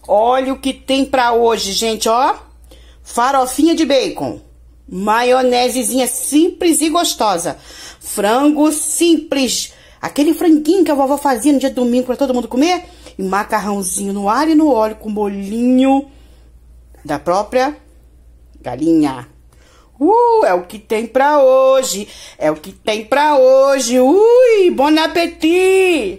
Olha o que tem pra hoje, gente, ó. Farofinha de bacon. Maionesezinha simples e gostosa. Frango simples. Aquele franguinho que a vovó fazia no dia de domingo pra todo mundo comer. E macarrãozinho no alho e no óleo com bolinho da própria galinha. É o que tem pra hoje. É o que tem pra hoje. Ui, bom apetite!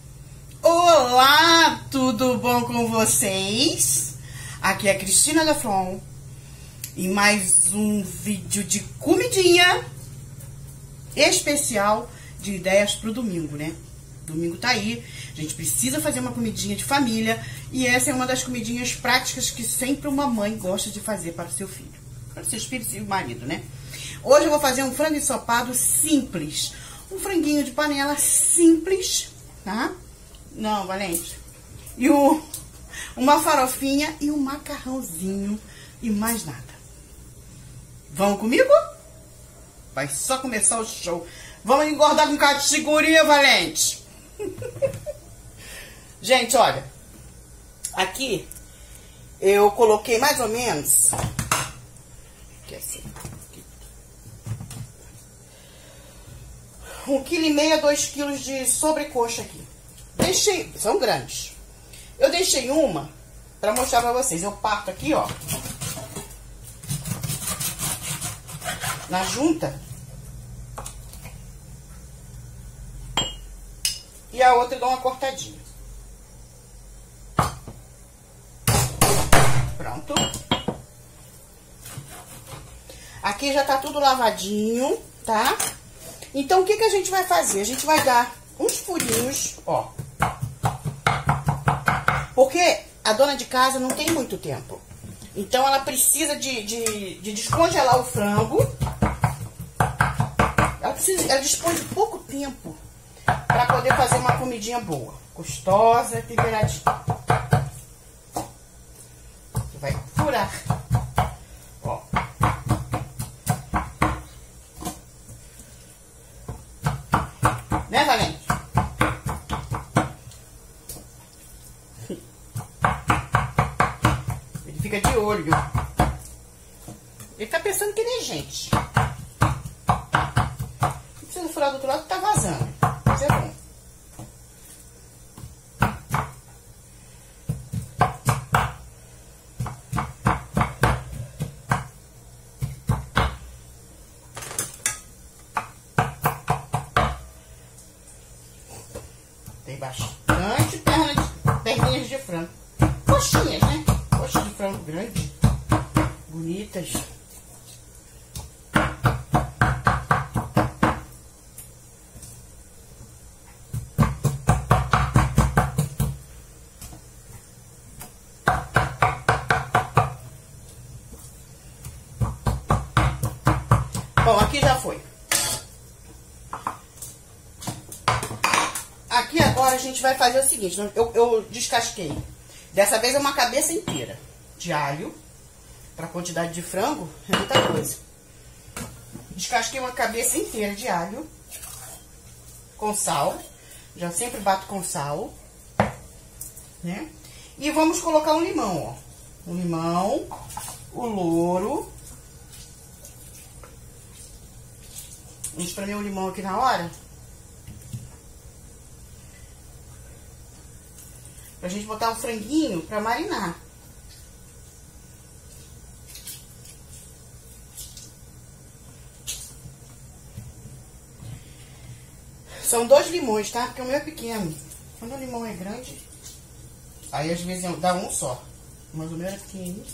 Olá, tudo bom com vocês? Aqui é a Cristina da From. E mais um vídeo de comidinha especial de ideias pro domingo, né? Domingo tá aí, a gente precisa fazer uma comidinha de família. E essa é uma das comidinhas práticas que sempre uma mãe gosta de fazer para o seu filho. Para os seus filhos e o marido, né? Hoje eu vou fazer um frango ensopado simples. Um franguinho de panela simples, tá? Não, Valente. E uma farofinha e um macarrãozinho e mais nada. Vamos comigo? Vai só começar o show. Vamos engordar com categoria, Valente. Gente, olha. Aqui eu coloquei mais ou menos... Aqui assim. 1,5 kg a 2 kg de sobrecoxa aqui. Deixei, são grandes. Eu deixei uma pra mostrar pra vocês. Eu parto aqui, ó. Na junta. E a outra eu dou uma cortadinha. Pronto. Aqui já tá tudo lavadinho, tá? Então, o que que a gente vai fazer? A gente vai dar uns furinhos, ó. Porque a dona de casa não tem muito tempo. Então, ela precisa de descongelar o frango. Ela dispõe de pouco tempo para poder fazer uma comidinha boa. Gostosa, temperadinha. Você vai furar. Ó. Né, Valente? Ele fica de olho. Ele tá pensando que nem gente. Não precisa furar do outro lado que tá vazando. Mas é bom. Tem bastante perninhas de frango. Coxinhas, né? Coxinhas de frango grande. Bonitas. Bom, aqui já foi. Aqui agora a gente vai fazer o seguinte, eu descasquei. Dessa vez é uma cabeça inteira de alho. Para quantidade de frango, é muita coisa. Descasquei uma cabeça inteira de alho. Com sal. Já sempre bato com sal. Né? E vamos colocar um limão, ó. Um limão, o louro. Vamos espremer o limão aqui na hora. Pra gente botar o franguinho pra marinar. São 2 limões, tá? Porque o meu é pequeno. Quando o limão é grande, aí às vezes dá um só. Mas o meu é pequenininho.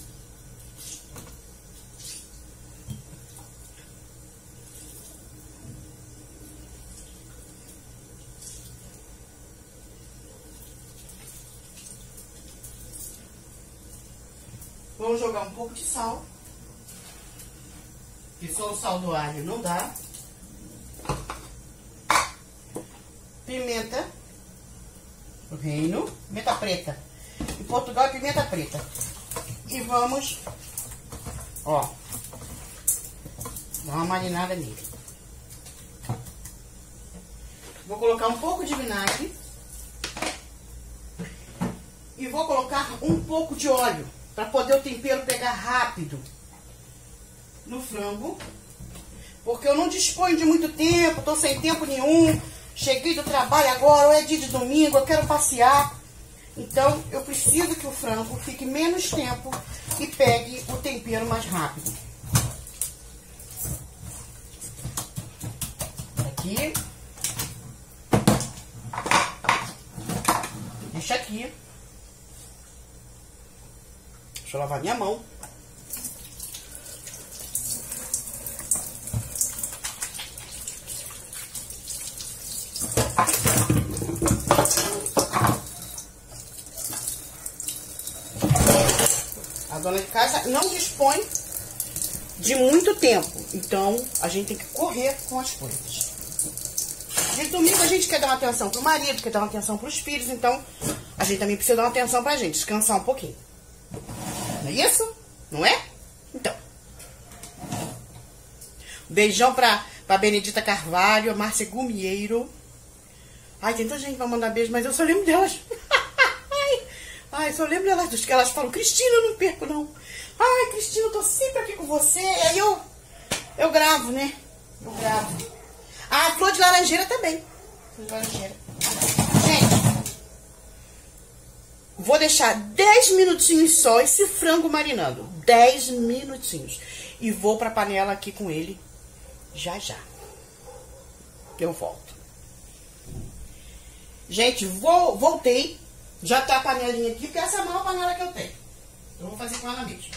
Vamos jogar um pouco de sal. Que só o sal do alho não dá. Pimenta do reino, pimenta preta. Em Portugal é pimenta preta. E vamos, ó, dar uma marinada nele. Vou colocar um pouco de vinagre. E vou colocar um pouco de óleo, para poder o tempero pegar rápido no frango. Porque eu não disponho de muito tempo, tô sem tempo nenhum. Cheguei do trabalho agora, ou é dia de domingo, eu quero passear. Então, eu preciso que o frango fique menos tempo e pegue o tempero mais rápido. Aqui. Deixa aqui. Deixa eu lavar minha mão. A dona de casa não dispõe de muito tempo, então a gente tem que correr com as coisas. De domingo a gente quer dar uma atenção pro marido, quer dar uma atenção pros filhos, então a gente também precisa dar uma atenção pra gente, descansar um pouquinho. Não é isso? Não é? Então. Beijão pra Benedita Carvalho, a Márcia Gumieiro. Ai, tem tanta gente pra mandar beijo, mas eu só lembro delas. Ai, só lembro delas, dos que elas falam, Cristina, eu não perco, não. Ai, Cristina, eu tô sempre aqui com você. Aí eu gravo, né? Eu gravo. Ah, flor de laranjeira também. Flor de laranjeira. Gente, vou deixar 10 minutinhos só esse frango marinando. 10 minutinhos. E vou pra panela aqui com ele já já. Eu volto. Gente, voltei. Já tá a panelinha aqui, porque essa é a maior panela que eu tenho. Eu vou fazer com ela mesmo.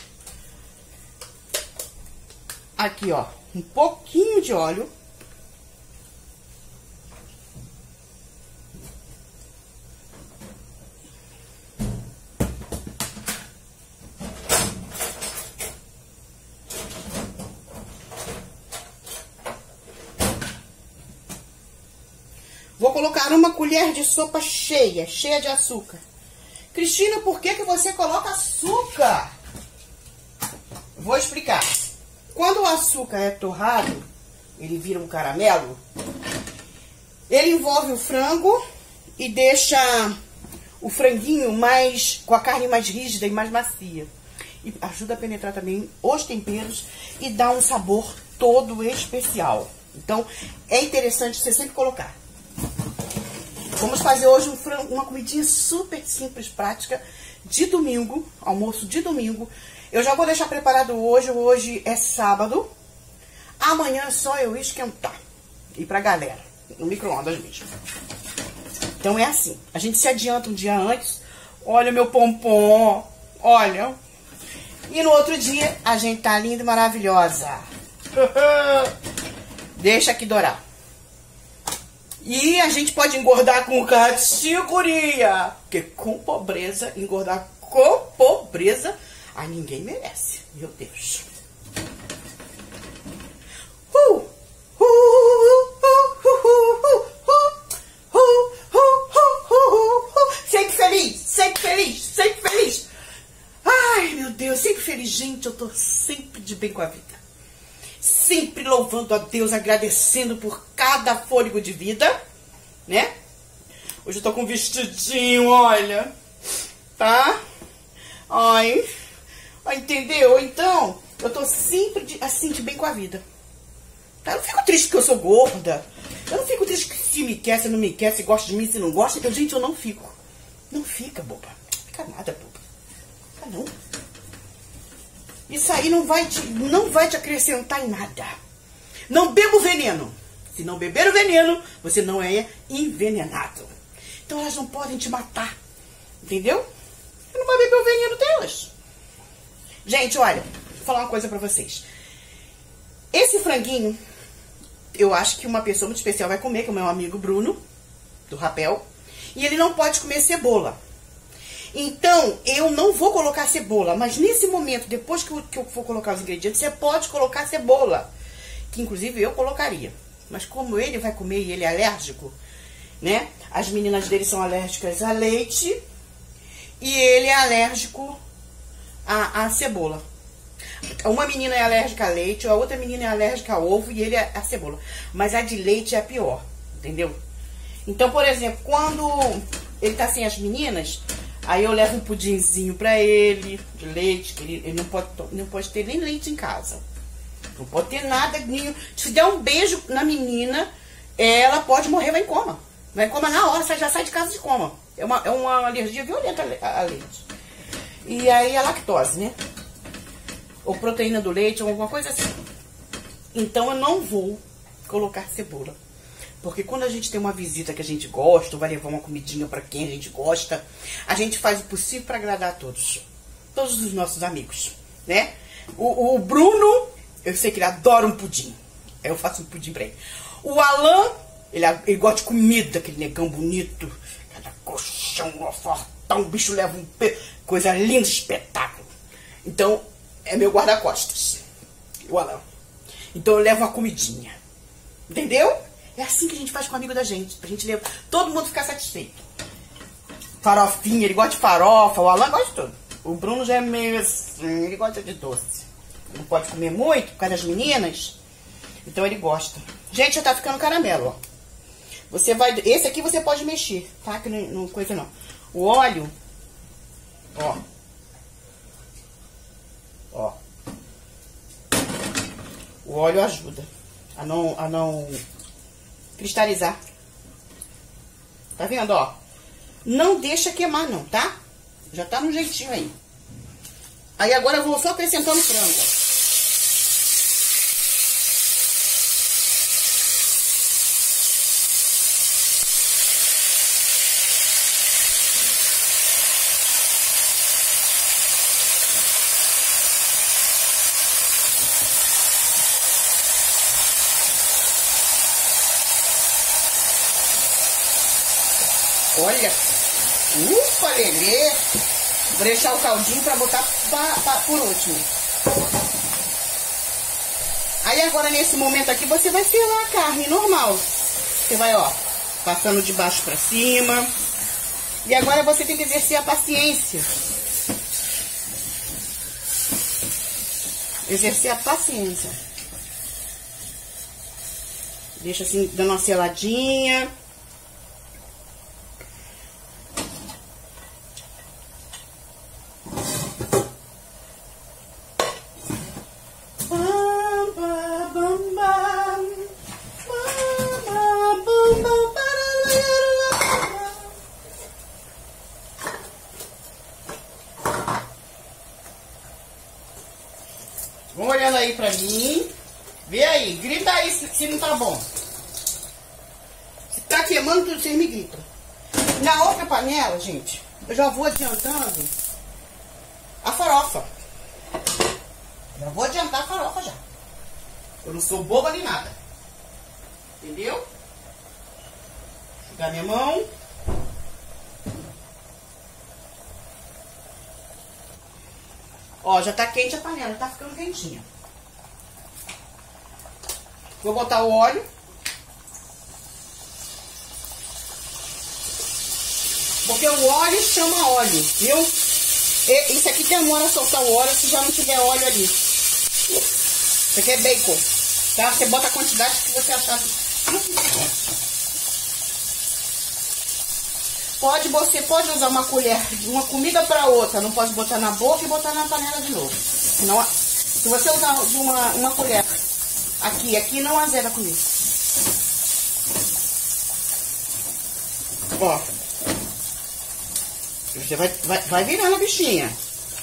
Aqui, ó, um pouquinho de óleo. Vou colocar uma colher de sopa cheia de açúcar. Cristina, por que você coloca açúcar? Vou explicar. Quando o açúcar é torrado, ele vira um caramelo, ele envolve o frango e deixa o franguinho com a carne mais rígida e mais macia. E ajuda a penetrar também os temperos e dá um sabor todo especial. Então, é interessante você sempre colocar. Vamos fazer hoje uma comidinha super simples, prática, de domingo, almoço de domingo. Eu já vou deixar preparado hoje é sábado. Amanhã é só eu esquentar. E pra galera, no micro-ondas mesmo. Então é assim, a gente se adianta um dia antes. Olha meu pompom, olha. E no outro dia, a gente tá linda e maravilhosa. Deixa aqui dourar. E a gente pode engordar com categoria. Porque com pobreza, engordar com pobreza, a ninguém merece. Meu Deus. Sempre feliz, sempre feliz, sempre feliz. Ai, meu Deus, sempre feliz. Gente, eu tô sempre de bem com a vida. Sempre louvando a Deus, agradecendo por cada fôlego de vida, né? Hoje eu tô com um vestidinho, olha, tá? Ai, entendeu? Então, eu tô sempre assim, de bem com a vida. Tá? Eu não fico triste porque eu sou gorda. Eu não fico triste que se me quer, se não me quer, se gosta de mim, se não gosta. Gente, eu não fico. Não fica, boba. Não fica nada, boba. Fica não. Isso aí não vai te acrescentar em nada. Não beba o veneno. Se não beber o veneno, você não é envenenado. Então elas não podem te matar. Entendeu? Você não vai beber o veneno delas. Gente, olha, vou falar uma coisa pra vocês. Esse franguinho, eu acho que uma pessoa muito especial vai comer, que é o meu amigo Bruno, do Rapel. E ele não pode comer cebola. Então, eu não vou colocar cebola, mas nesse momento, depois que eu for colocar os ingredientes, você pode colocar cebola, que inclusive eu colocaria. Mas como ele vai comer e ele é alérgico, né? As meninas dele são alérgicas a leite e ele é alérgico a cebola. Uma menina é alérgica a leite, a outra menina é alérgica a ovo e ele é a cebola. Mas a de leite é a pior, entendeu? Então, por exemplo, quando ele tá sem as meninas... Aí eu levo um pudinzinho pra ele, de leite, que ele não pode ter nem leite em casa. Não pode ter nada. Se der um beijo na menina, ela pode morrer, vai em coma. Vai em coma na hora, você já sai de casa de coma. É uma alergia violenta a leite. E aí a lactose, né? Ou proteína do leite, ou alguma coisa assim. Então eu não vou colocar cebola. Porque quando a gente tem uma visita que a gente gosta, ou vai levar uma comidinha pra quem a gente gosta, a gente faz o possível pra agradar a todos. Todos os nossos amigos, né? O Bruno, eu sei que ele adora um pudim. Eu faço um pudim pra ele. O Alan, ele gosta de comida, aquele negão bonito. Cada colchão, fortão, o bicho leva um coisa linda, espetáculo. Então, é meu guarda-costas. O Alan. Então eu levo uma comidinha. Entendeu? É assim que a gente faz com o amigo da gente. Pra gente levar, todo mundo ficar satisfeito. Farofinha, ele gosta de farofa. O Alan gosta de tudo. O Bruno já é meio assim, ele gosta de doce. Não pode comer muito por causa das meninas. Então ele gosta. Gente, já tá ficando caramelo, ó. Você vai... Esse aqui você pode mexer, tá? Que não coisa não. O óleo, ó. Ó. O óleo ajuda a não cristalizar. Tá vendo, ó? Não deixa queimar não, tá? Já tá no jeitinho aí. Aí agora eu vou só acrescentando o frango, ó. Olha, ufa, lelê. Vou deixar o caldinho pra botar por último. Aí agora nesse momento aqui você vai selar a carne normal. Você vai, ó, passando de baixo pra cima. E agora você tem que exercer a paciência. Exercer a paciência. Deixa assim, dando uma seladinha. Vão olhando aí pra mim. Vê aí, grita aí se não tá bom. Se tá queimando tudo, vocês me gritam. Na outra panela, gente, eu já vou adiantando a farofa. Já vou adiantar a farofa já. Eu não sou boba nem nada. Entendeu? Vou pegar minha mão. Ó, já tá quente a panela, tá ficando quentinha. Vou botar o óleo. Porque o óleo chama óleo, viu? Isso aqui demora a soltar o óleo se já não tiver óleo ali. Isso aqui é bacon, tá? Você bota a quantidade que você achar. Você pode usar uma colher de uma comida para outra, não pode botar na boca e botar na panela de novo. Senão, se você usar de uma colher aqui não azeda a comida. Ó. Você vai virando a bichinha.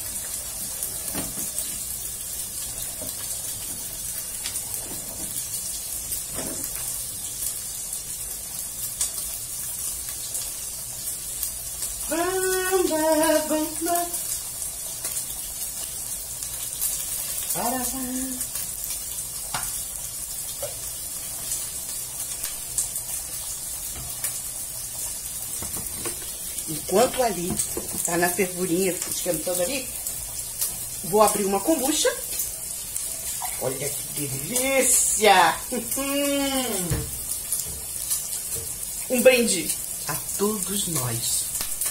Enquanto ali tá na fervurinha, esquentando ali, vou abrir uma kombucha. Olha que delícia! Um brinde a todos nós.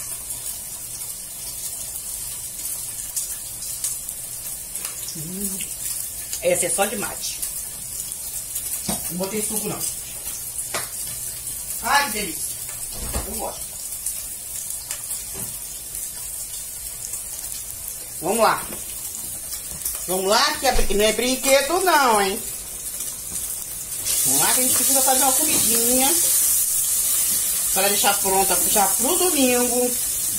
Essa é só de mate. Não botei suco não. Ai, que delícia. Eu gosto. Vamos lá. Vamos lá, que não é brinquedo não, hein? Vamos lá que a gente precisa fazer uma comidinha para deixar pronta já pro domingo.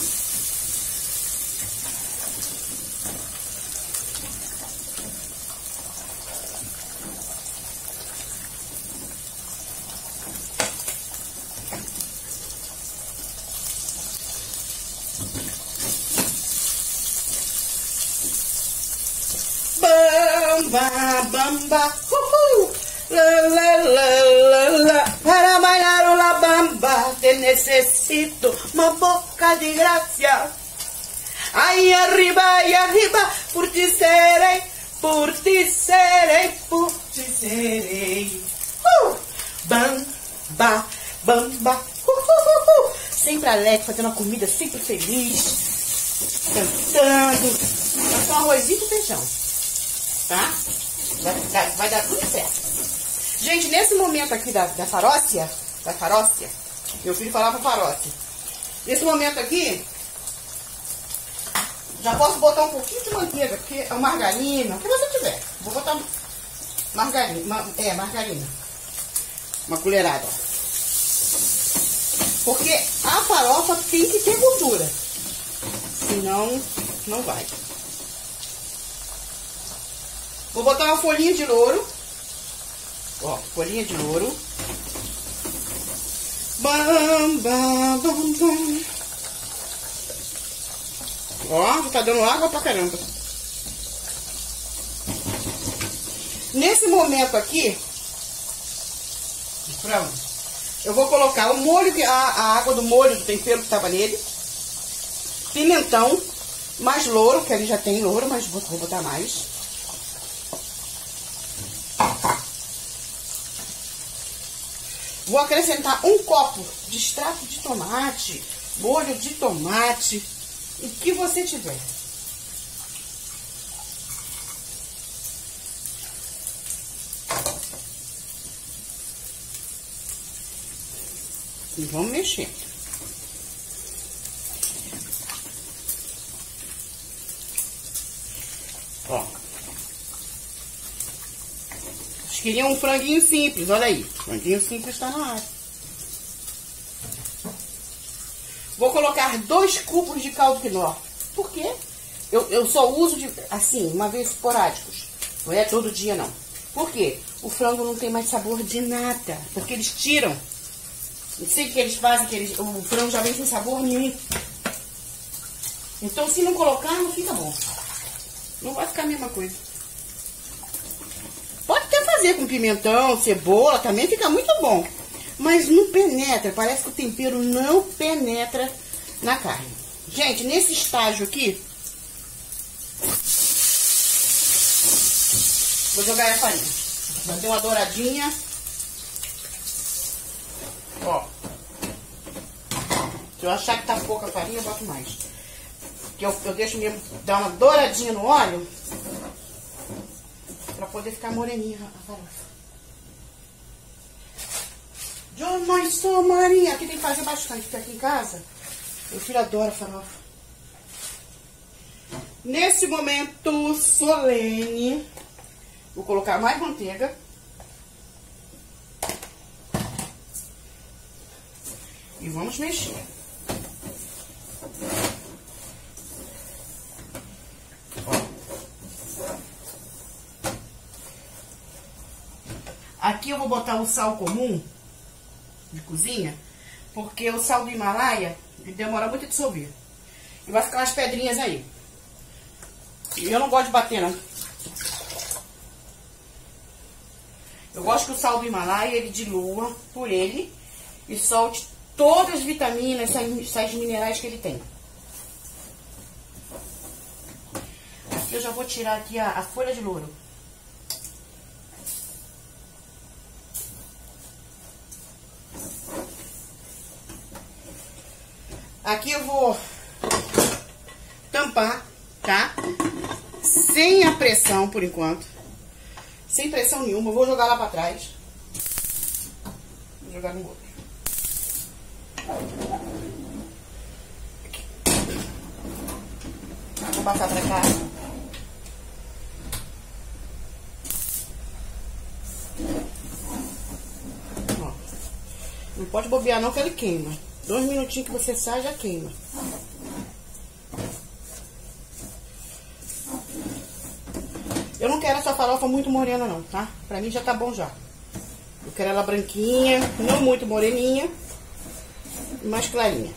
Bamba, bamba, la la la la la. Para bailar la bamba te necesito uma boca de graça. Aí arriba, por ti serei, por ti serei, por ti serei. Bamba, bamba, sempre alegre, fazendo uma comida, sempre feliz, cantando. É só arrozinho e feijão. Tá? Vai dar tudo certo. Gente, nesse momento aqui da farócia, meu filho falava farócia. Nesse momento aqui, já posso botar um pouquinho de manteiga, porque é margarina, o que você tiver. Vou botar margarina, margarina. Uma colherada. Porque a farofa tem que ter gordura. Senão, não vai. Vou botar uma folhinha de louro. Ó, folhinha de louro. Bam, bam, bam, bam. Ó, já tá dando água pra caramba. Nesse momento aqui, pronto, eu vou colocar o molho, a água do molho, do tempero que tava nele. Pimentão, mais louro, que ali já tem louro, mas vou botar mais. Vou acrescentar um copo de extrato de tomate, molho de tomate, o que você tiver. E vamos mexer. Ó. Vocês queriam um franguinho simples, olha aí. Franguinho simples está na área. Vou colocar 2 cubos de caldo quinoa. Por quê? Eu só uso assim, uma vez esporádicos. Não é todo dia, não. Por quê? O frango não tem mais sabor de nada. Porque eles tiram. Não sei o que eles fazem, o frango já vem sem sabor nenhum. Então, se não colocar, não fica bom. Não vai ficar a mesma coisa. Pode até fazer com pimentão, cebola, também fica muito bom. Mas não penetra, parece que o tempero não penetra na carne. Gente, nesse estágio aqui, vou jogar a farinha. Já deu uma douradinha. Ó. Se eu achar que tá pouca a farinha, eu boto mais. Porque eu deixo mesmo dar uma douradinha no óleo, pra poder ficar moreninha a farofa. Eu não sou Maria. Aqui tem que fazer bastante, porque aqui em casa, meu filho adora farofa. Nesse momento solene, vou colocar mais manteiga. E vamos mexer. Aqui eu vou botar o sal comum de cozinha, porque o sal do Himalaia ele demora muito a dissolver. E vai ficar umas pedrinhas aí. E eu não gosto de bater, não. Eu gosto que o sal do Himalaia ele dilua por ele e solte todas as vitaminas, sais minerais que ele tem. Aqui eu já vou tirar aqui a folha de louro. Aqui eu vou tampar, tá? Sem a pressão por enquanto. Sem pressão nenhuma. Eu vou jogar lá pra trás. Vou jogar no outro. Vou passar pra cá. Ó. Não pode bobear não que ele queima. 2 minutinhos que você sai, já queima. Eu não quero essa farofa muito morena não, tá? Pra mim já tá bom já. Eu quero ela branquinha, não muito moreninha, mais clarinha.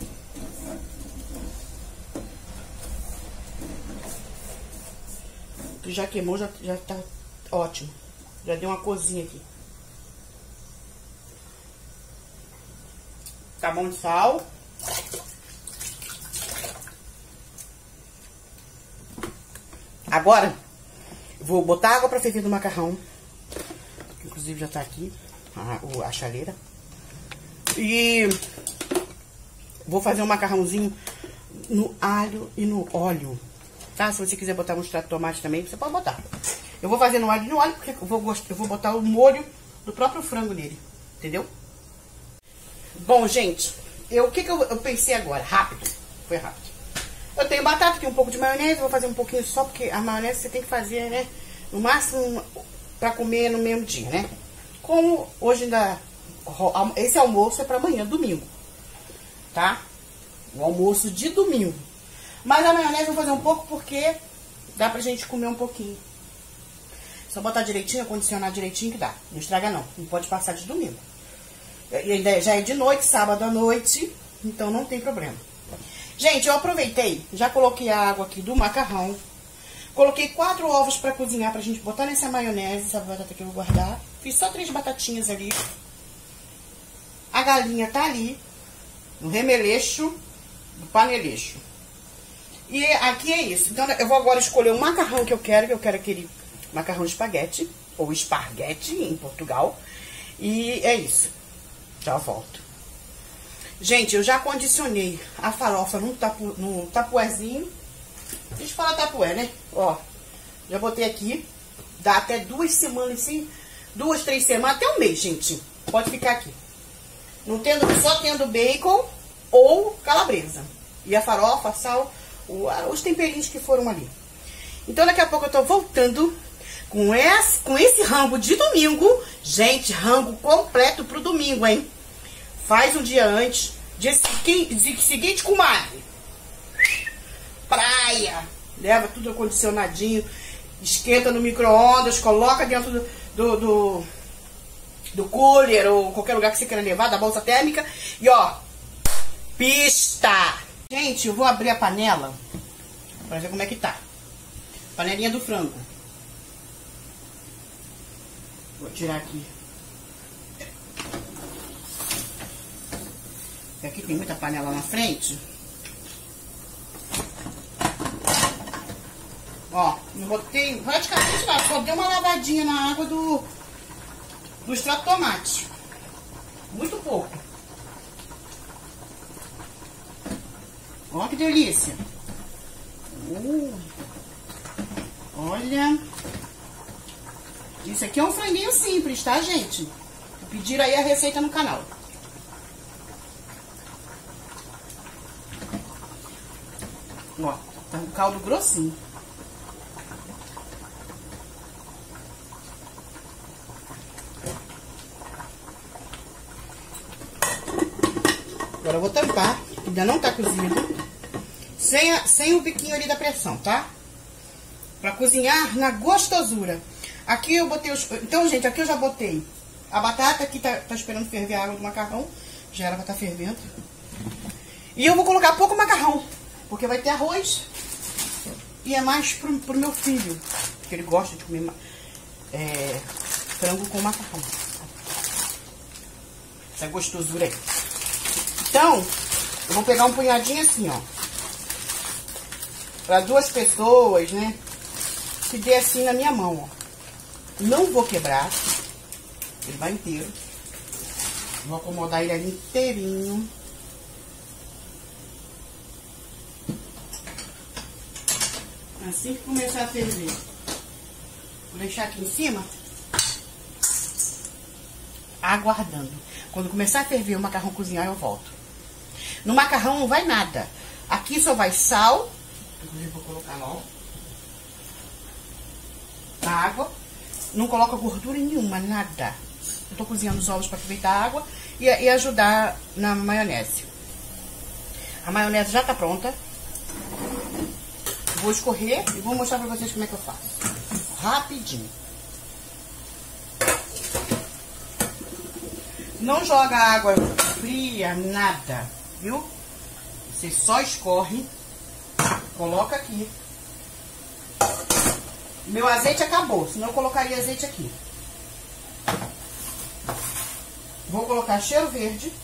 Que já queimou, já tá ótimo. Já deu uma corzinha aqui. Tá bom de sal. Agora, vou botar água pra ferver do macarrão. Inclusive já tá aqui a chaleira. E vou fazer um macarrãozinho no alho e no óleo. Tá? Se você quiser botar um extrato de tomate também, você pode botar. Eu vou fazer no alho e no óleo, porque eu vou botar o molho do próprio frango nele. Entendeu? Bom, gente, o que eu pensei agora? Rápido. Foi rápido. Eu tenho batata, tenho um pouco de maionese, vou fazer um pouquinho só, porque a maionese você tem que fazer, né? No máximo pra comer no mesmo dia, né? Como hoje ainda... Esse almoço é pra amanhã, domingo. Tá? O almoço de domingo. Mas a maionese eu vou fazer um pouco porque dá pra gente comer um pouquinho. Só botar direitinho, acondicionar direitinho que dá. Não estraga não. Não pode passar de domingo. E ainda já é de noite, sábado à noite, então não tem problema. Gente, eu aproveitei, já coloquei a água aqui do macarrão. Coloquei 4 ovos pra cozinhar, pra gente botar nessa maionese, essa batata que eu vou guardar. Fiz só 3 batatinhas ali. A galinha tá ali, no remeleixo, no paneleixo. E aqui é isso. Então, eu vou agora escolher o macarrão que eu quero aquele macarrão espaguete, ou esparguete em Portugal. E é isso. Já volto. Gente, eu já condicionei a farofa no tapuézinho. A gente fala tapué, né? Ó, já botei aqui. Dá até 2 semanas, assim. 2, 3 semanas, até um mês, gente. Pode ficar aqui. Não tendo, só tendo bacon ou calabresa. E a farofa, sal, os temperinhos que foram ali. Então, daqui a pouco eu tô voltando com esse rango de domingo. Gente, rango completo pro domingo, hein? Faz um dia antes. Dia seguinte, comadre. Praia. Leva tudo acondicionadinho. Esquenta no micro-ondas. Coloca dentro do cooler ou qualquer lugar que você queira levar, da bolsa térmica. E ó, pista. Gente, eu vou abrir a panela pra ver como é que tá. Panelinha do frango. Vou tirar aqui. Aqui tem muita panela na frente. Ó, não botei praticamente nada. Só dei uma lavadinha na água do extrato de tomate. Muito pouco. Ó que delícia. Olha. Isso aqui é um franguinho simples, tá, gente? Pediram aí a receita no canal. Ó, tá um caldo grossinho. Agora eu vou tampar, ainda não tá cozido. Sem o biquinho ali da pressão, tá? Pra cozinhar na gostosura. Aqui eu botei os... Então, gente, aqui eu já botei a batata, aqui tá esperando ferver a água do macarrão. Já era pra tá fervendo. E eu vou colocar pouco macarrão, porque vai ter arroz. E é mais pro meu filho, que ele gosta de comer frango com macarrão. Essa gostosura aí. Então, eu vou pegar um punhadinho assim, ó. Pra 2 pessoas, né? Que dê assim na minha mão, ó. Não vou quebrar. Ele vai inteiro. Vou acomodar ele ali inteirinho. Assim que começar a ferver. Vou deixar aqui em cima. Aguardando. Quando começar a ferver o macarrão cozinhar, eu volto. No macarrão não vai nada. Aqui só vai sal, Inclusive vou colocar logo. A água. Não coloca gordura nenhuma, nada. Eu tô cozinhando os ovos para aproveitar a água e ajudar na maionese. A maionese já tá pronta. Vou escorrer e vou mostrar pra vocês como é que eu faço. Rapidinho. Não joga água fria, nada, viu? Você só escorre, coloca aqui. Meu azeite acabou, senão eu colocaria azeite aqui. Vou colocar cheiro verde.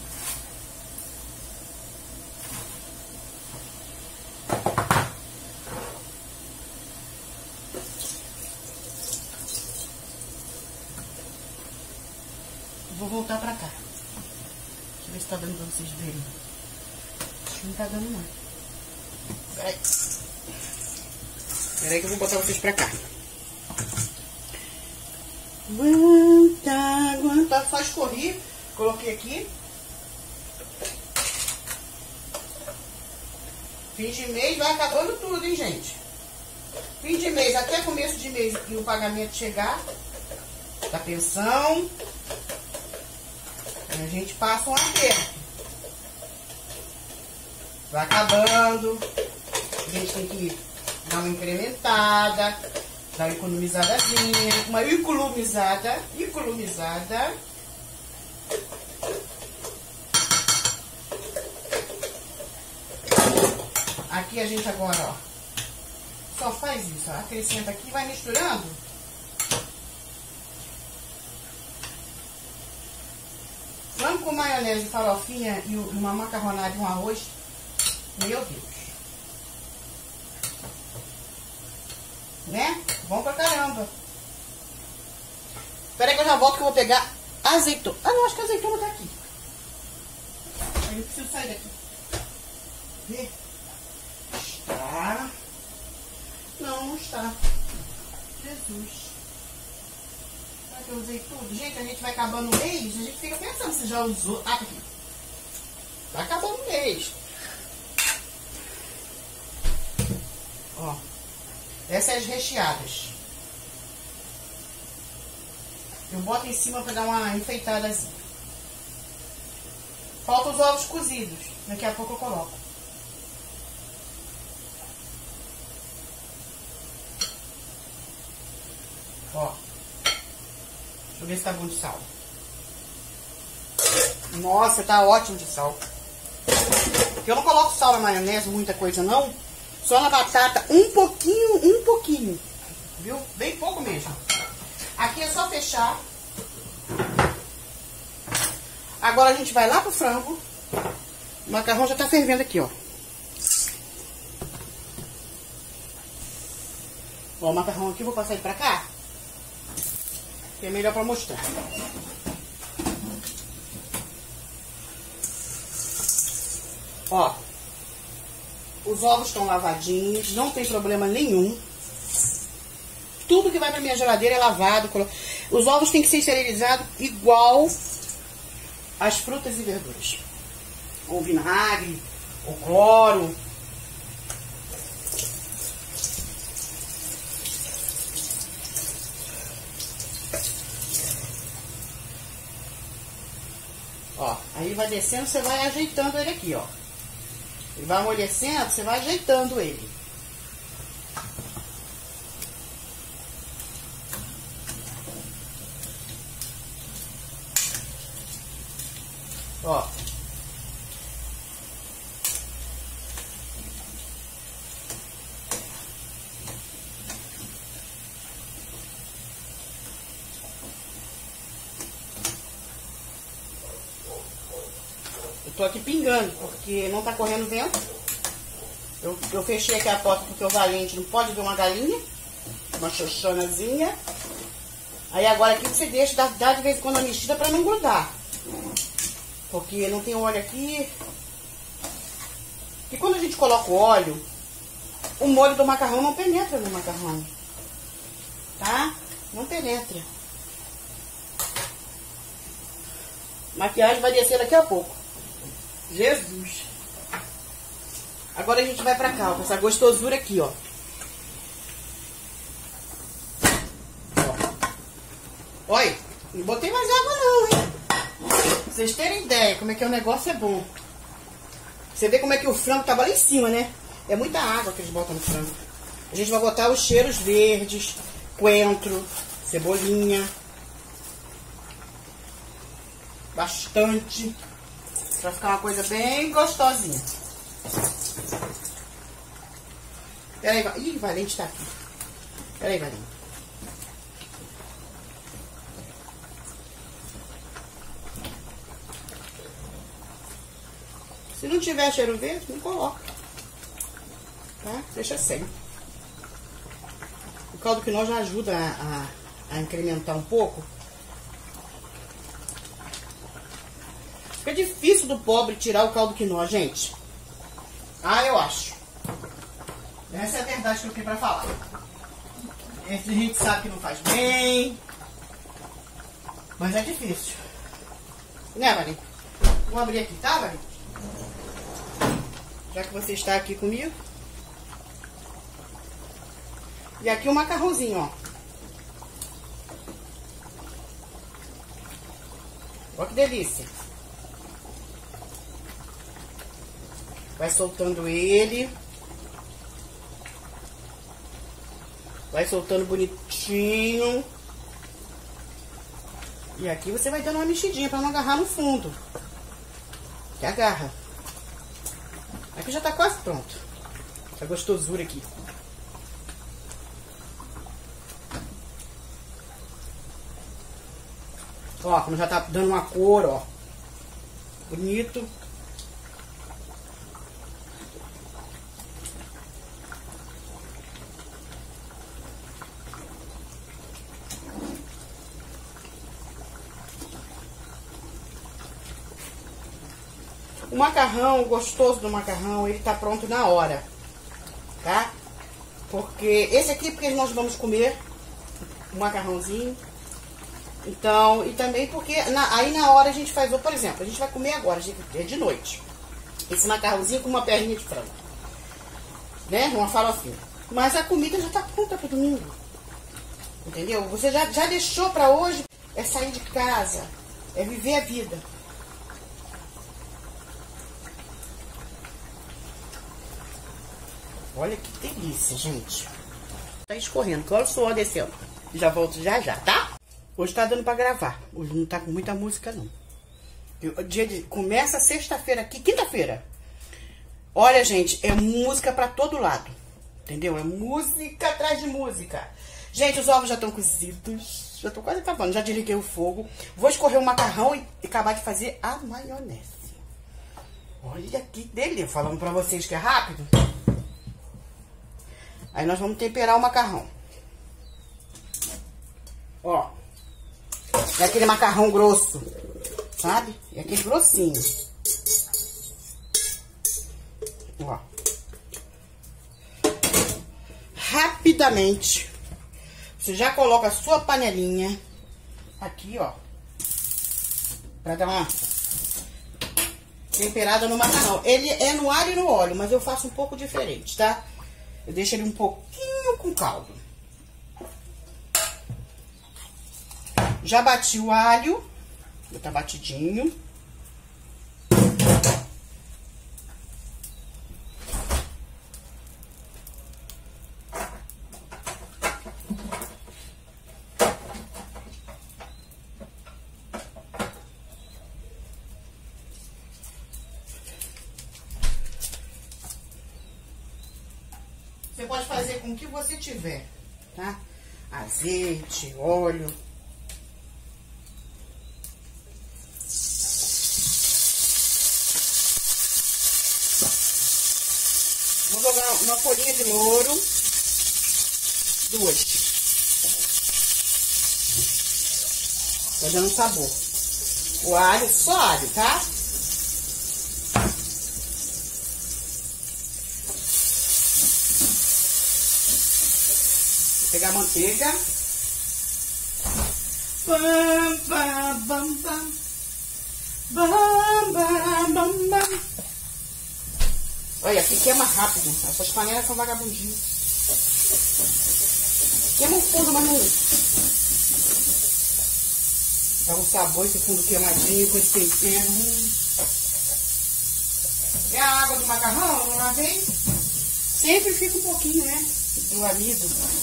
Vou voltar pra cá. Deixa eu ver se tá dando pra vocês verem. Acho que não tá dando não. Peraí. Peraí que eu vou botar vocês pra cá. Aguenta. Só escorri. Coloquei aqui. Fim de mês vai acabando tudo, hein, gente? Fim de mês, até começo de mês e o pagamento chegar da pensão. A gente passa um aperto. Vai acabando. A gente tem que dar uma incrementada, dar uma economizadazinha, uma economizada. Aqui a gente agora, ó, só faz isso, ó, acrescenta aqui, vai misturando. Frango com maionese, farofinha e uma macarronada e um arroz. Meu Deus. Né? Bom pra caramba. Espera aí que eu já volto que eu vou pegar azeitona. Ah, não, acho que a azeitona tá aqui. Aí eu preciso sair daqui. Vê? Está. Não está. Jesus. Será que eu usei tudo? Gente, a gente vai acabando o mês, a gente fica pensando se já usou. Ah, tá aqui. Tá acabando o mês. Ó. Essas recheadas. Eu boto em cima pra dar uma enfeitada assim. Falta os ovos cozidos. Daqui a pouco eu coloco. Ó. Deixa eu ver se tá bom de sal. Nossa, tá ótimo de sal. Porque eu não coloco sal na maionese, muita coisa não. Só na batata, um pouquinho. Viu? Bem pouco mesmo. Aqui é só fechar. Agora a gente vai lá pro frango. O macarrão já tá fervendo aqui, ó. Ó, o macarrão aqui, vou passar ele pra cá. Que é melhor pra mostrar. Ó. Os ovos estão lavadinhos, não tem problema nenhum. Tudo que vai pra minha geladeira é lavado. Os ovos têm que ser esterilizados igual as frutas e verduras. Ou vinagre, ou cloro. Ó, aí vai descendo, você vai ajeitando ele aqui, ó. Ele vai amolecendo, você vai ajeitando ele. Ó. Eu tô aqui pingando, porque não tá correndo vento. Eu fechei aqui a porta porque o valente não pode ver uma galinha. Uma xoxonazinha. Aí agora aqui você deixa, dá de vez em quando a mexida pra não grudar. Porque não tem óleo aqui. E quando a gente coloca o óleo, o molho do macarrão não penetra no macarrão. Tá? Não penetra. Maquiagem vai descer daqui a pouco. Jesus. Agora a gente vai pra cá, ó, com essa gostosura aqui, ó. Olha, não botei mais água não, hein? Pra vocês terem ideia como é que o negócio é bom. Você vê como é que o frango tava lá em cima, né? É muita água que eles botam no frango. A gente vai botar os cheiros verdes, coentro, cebolinha. Bastante. Pra ficar uma coisa bem gostosinha. Peraí, ih, Valente tá aqui. Peraí, Valente. Se não tiver cheiro verde, não coloca. Tá? Deixa sem. O caldo quinó já ajuda a incrementar um pouco. Fica difícil do pobre tirar o caldo quinó, gente. Ah, eu acho. Essa é a verdade que eu tenho pra falar. A gente sabe que não faz bem. Mas é difícil. Né, Maria? Vou abrir aqui, tá, Maria? Já que você está aqui comigo. E aqui o macarrãozinho, ó. Olha que delícia. Vai soltando ele. Vai soltando bonitinho. E aqui você vai dando uma mexidinha para não agarrar no fundo. Que agarra. Aqui já tá quase pronto. Essa gostosura aqui. Ó, como já tá dando uma cor, ó. Bonito. O macarrão, o gostoso do macarrão, ele tá pronto na hora, tá? Porque esse aqui, porque nós vamos comer o macarrãozinho. Então, e também porque aí na hora a gente faz, por exemplo, a gente vai comer agora, é de noite. Esse macarrãozinho com uma perninha de frango, né? Uma farofinha. Mas a comida já tá pronta pro domingo. Entendeu? Você já deixou pra hoje, é sair de casa, é viver a vida. Olha que delícia, gente. Tá escorrendo, claro, o suor descendo. Já volto já, tá? Hoje tá dando pra gravar. Hoje não tá com muita música, não. Começa sexta-feira aqui, quinta-feira. Olha, gente, é música pra todo lado. Entendeu? É música atrás de música. Gente, os ovos já estão cozidos. Já tô quase acabando. Já desliguei o fogo. Vou escorrer o macarrão e acabar de fazer a maionese. Olha que delícia. Falando pra vocês que é rápido. Aí nós vamos temperar o macarrão. Ó. É aquele macarrão grosso, sabe? É aquele grossinho. Ó. Rapidamente. Você já coloca a sua panelinha aqui, ó. Pra dar uma temperada no macarrão. Ele é no alho e no óleo, mas eu faço um pouco diferente, tá? Eu deixo ele um pouquinho com caldo. Já bati o alho. Já tá batidinho. Você pode fazer com o que você tiver, tá? Azeite, óleo. Vou jogar uma folhinha de louro. 2. Tá dando sabor. O alho, só alho, tá? Vou pegar a manteiga. Bam, bam, bam, bam. Bam, bam, bam, bam. Olha, aqui queima rápido. Essas panelas são vagabundinhas. Queima o fundo, mas não... Dá um sabor esse fundo queimadinho com esse tempero. E a água do macarrão, eu lavei. Sempre fica um pouquinho, né? Do amido.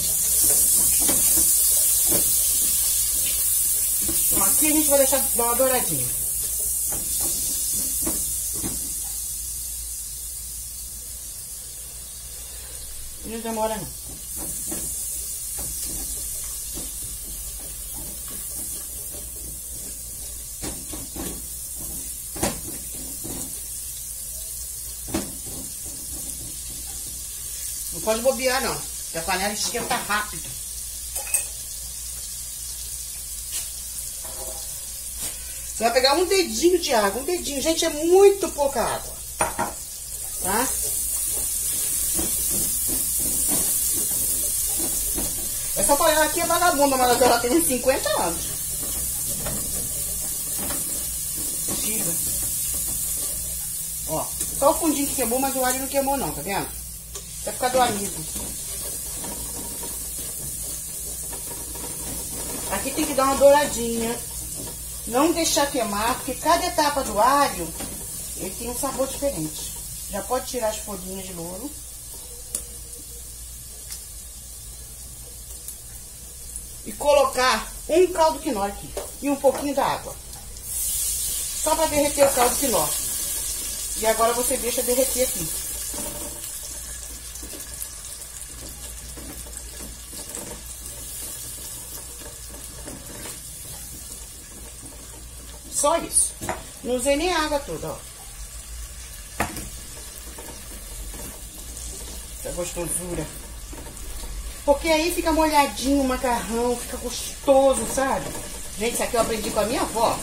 Então, aqui a gente vai deixar dar uma douradinha. Não demora não. Não pode bobear não, porque a panela esquenta rápido. Você vai pegar um dedinho de água, um dedinho. Gente, é muito pouca água, tá? Essa panela aqui é vagabunda, mas ela tem uns 50 anos. Tira. Ó, só o fundinho que queimou, mas o alho não queimou não, tá vendo? Vai ficar do amido. Aqui tem que dar uma douradinha. Não deixar queimar, porque cada etapa do alho, ele tem um sabor diferente. Já pode tirar as folhinhas de louro. E colocar um caldo quinó aqui. E um pouquinho da água. Só para derreter o caldo quinó. E agora você deixa derreter aqui. Só isso. Não usei nem a água toda, ó. Essa gostosura. Porque aí fica molhadinho o macarrão, fica gostoso, sabe? Gente, isso aqui eu aprendi com a minha avó.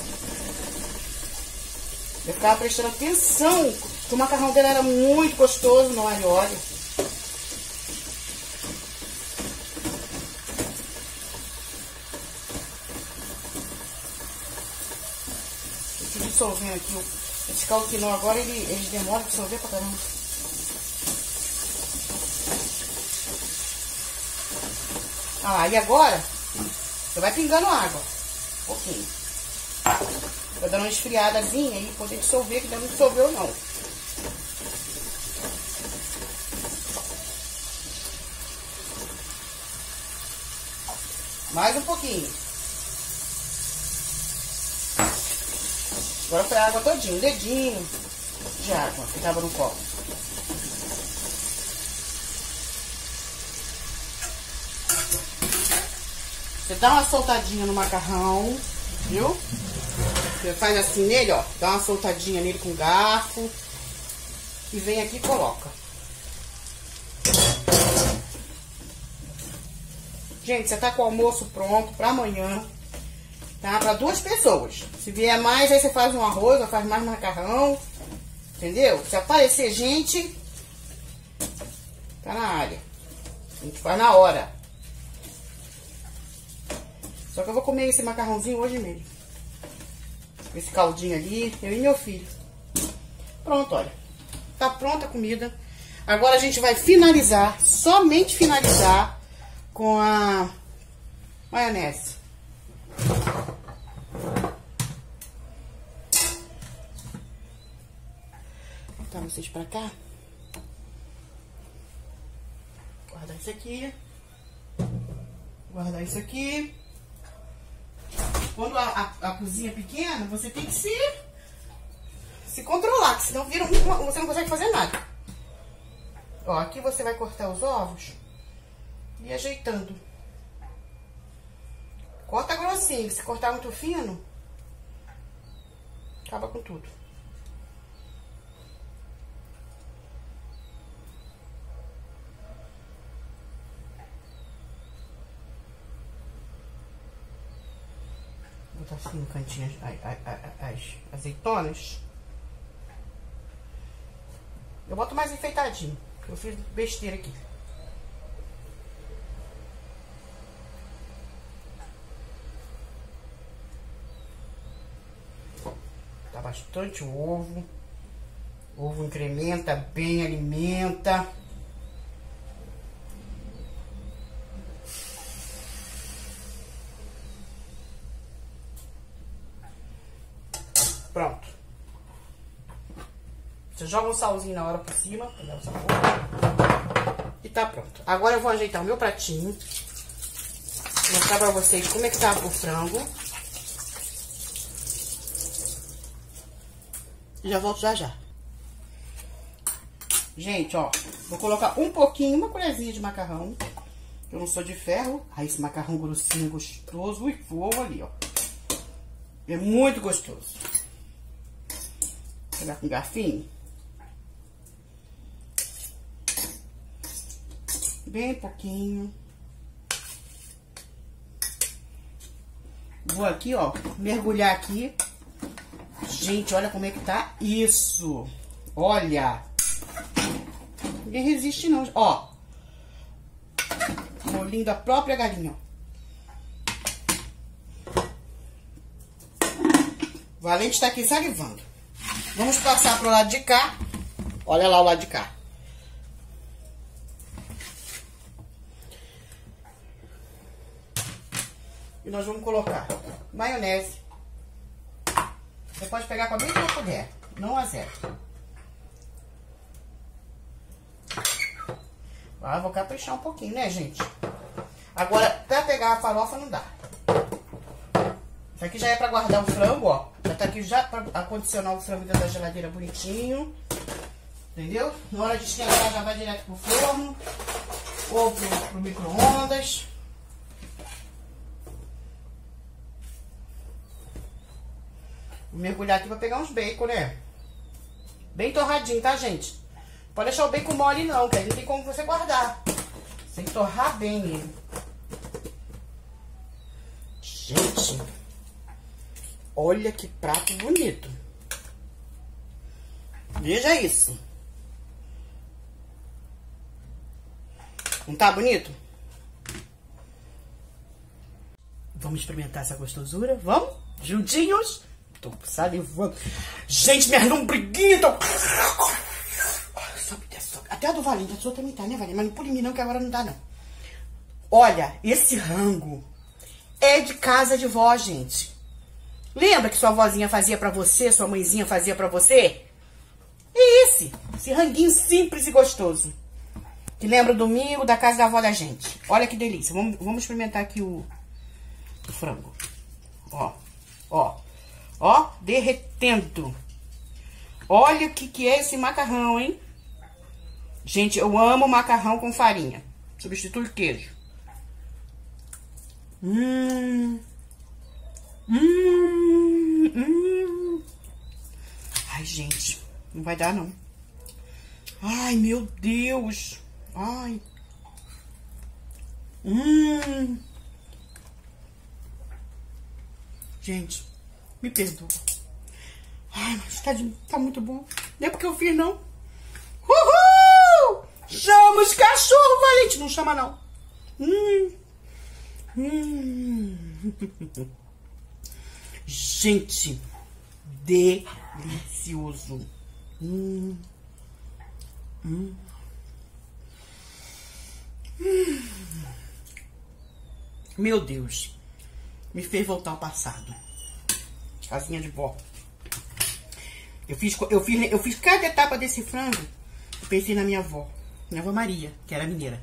Eu ficava prestando atenção, que o macarrão dela era muito gostoso no alho e óleo. Eu fui dissolvendo aqui. Esse caldo quinó agora, ele demora a dissolver pra caramba. Ah, e agora, você vai pingando água, um pouquinho. Vai dando uma esfriadazinha e poder dissolver, que ainda não dissolveu não. Mais um pouquinho. Agora foi a água todinha, um dedinho de água que tava no copo. Você dá uma soltadinha no macarrão, viu? Você faz assim nele, ó. Dá uma soltadinha nele com garfo. E vem aqui e coloca. Gente, você tá com o almoço pronto pra amanhã. Tá? Pra 2 pessoas. Se vier mais, aí você faz um arroz, ou faz mais macarrão. Entendeu? Se aparecer gente, tá na área. A gente faz na hora. Só que eu vou comer esse macarrãozinho hoje mesmo. Esse caldinho ali, eu e meu filho. Pronto, olha. Tá pronta a comida. Agora a gente vai finalizar, somente finalizar com a maionese. Vou botar vocês pra cá. Guardar isso aqui. Guardar isso aqui. Quando a cozinha é pequena, você tem que se controlar, porque senão vira você não consegue fazer nada. Ó, aqui você vai cortar os ovos e ajeitando. Corta grossinho, se cortar muito fino, acaba com tudo. Vou botar assim no cantinho as azeitonas. Eu boto mais enfeitadinho, porque eu fiz besteira aqui. Tá bastante ovo. Ovo incrementa bem, alimenta. Pronto. Você joga um salzinho na hora por cima, pra dar o sabor. E tá pronto. Agora eu vou ajeitar o meu pratinho. Mostrar pra vocês como é que tá o frango. E já volto já já. Gente, ó. Vou colocar um pouquinho, uma colherzinha de macarrão. Eu não sou de ferro. Aí esse macarrão grossinho, gostoso. E fogo ali, ó. É muito gostoso. Vou pegar com garfinho. Bem pouquinho. Vou aqui, ó, mergulhar aqui. Gente, olha como é que tá isso. Olha. Ninguém resiste não. Ó. Molinho da própria galinha, ó. Valente tá aqui salivando. Vamos passar pro lado de cá. Olha lá o lado de cá. E nós vamos colocar maionese. Você pode pegar com a mesma colher, não a zero. Ah, vou caprichar um pouquinho, né, gente? Agora, pra pegar a farofa não dá. Isso aqui já é pra guardar o frango, ó. Já tá aqui já pra acondicionar o frango dentro da geladeira bonitinho. Entendeu? Na hora de esquentar já vai direto pro forno. Ou pro micro-ondas. Vou mergulhar aqui pra pegar uns bacon, né? Bem torradinho, tá, gente? Pode deixar o bacon mole não, que aí não tem como você guardar. Você tem que torrar bem ele. Gente, olha que prato bonito. Veja isso. Não tá bonito? Vamos experimentar essa gostosura? Vamos? Juntinhos? Tô salivando. Gente, minhas lombriguinhas estão... Sobe, desce, sobe. Até a do Valente, a sua também tá, né, Valente? Mas não pule em mim não, que agora não dá, não. Olha, esse rango é de casa de vó, gente. Lembra que sua vozinha fazia pra você, sua mãezinha fazia pra você? É esse ranguinho simples e gostoso. Que lembra o domingo da casa da avó da gente. Olha que delícia. Vamos experimentar aqui o frango. Ó, ó. Ó, derretendo. Olha o que é esse macarrão, hein? Gente, eu amo macarrão com farinha. Substitui o queijo. Ai, gente, não vai dar, não. Ai, meu Deus. Ai. Gente, me perdoa. Ai, mas tá muito bom. Não é porque eu fiz, não. Uhul! Chama os cachorros, Valente. Não chama, não. Gente, delicioso. Meu Deus. Me fez voltar ao passado. Casinha de vó. Eu fiz cada etapa desse frango. Eu pensei na minha avó Maria, que era mineira.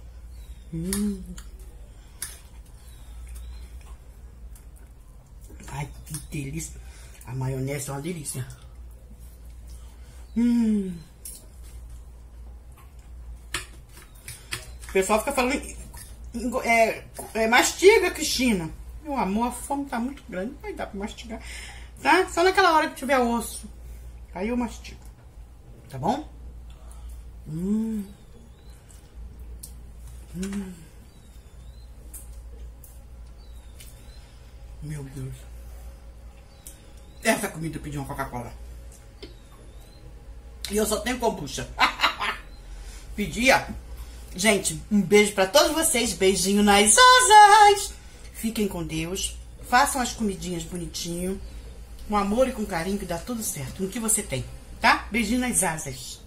Ai, que delícia. A maionese é uma delícia. O pessoal fica falando... mastiga, Cristina. Meu amor, a fome tá muito grande. Não vai dar pra mastigar. Tá? Só naquela hora que tiver osso. Aí eu mastigo. Tá bom? Meu Deus. Essa comida eu pedi uma Coca-Cola. E eu só tenho kombucha. Pedia. Gente, um beijo pra todos vocês. Beijinho nas asas. Fiquem com Deus. Façam as comidinhas bonitinho. Com amor e com carinho que dá tudo certo. No que você tem. tá? Beijinho nas asas.